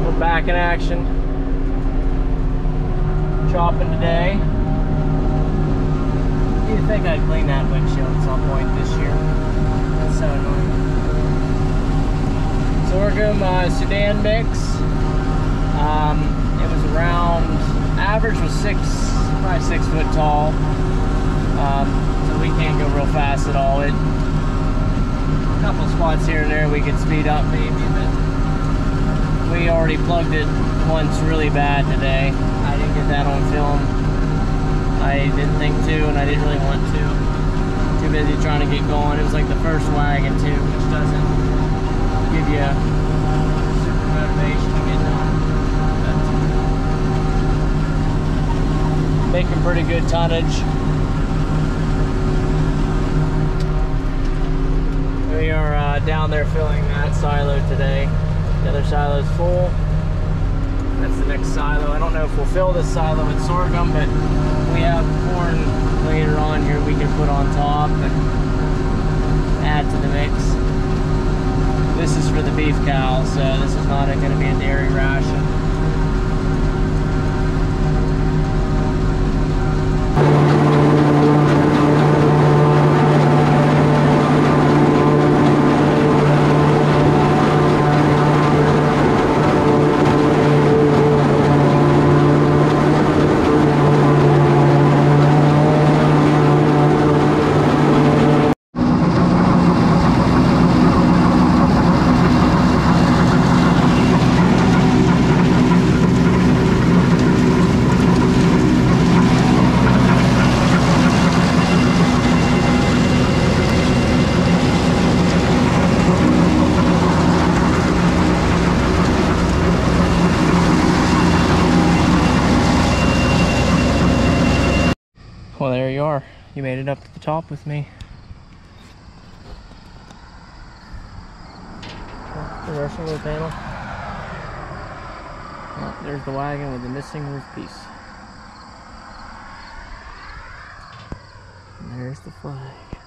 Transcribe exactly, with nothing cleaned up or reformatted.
We're back in action. Chopping today. You'd think I'd clean that windshield at some point this year. That's so annoying. Sorghum uh, Sudan mix. Um, it was around, average was six, probably six foot tall. Um, so we can't go real fast at all. It, a couple spots here and there we could speed up maybe, but we already plugged it once really bad today. I didn't get that on film. I didn't think to, and I didn't really want to. Too busy trying to get going. It was like the first wagon too, which doesn't give you super motivation to get done. But making pretty good tonnage. We are uh, down there filling that silo today. The other silo's full. That's the next silo. I don't know if we'll fill this silo with sorghum, but we have corn later on here we can put on top and add to the mix. This is for the beef cow, so this is not going to be a dairy ration. Well, there you are. You made it up to the top with me. Reversing roof panel. Well, there's the wagon with the missing roof piece. And there's the flag.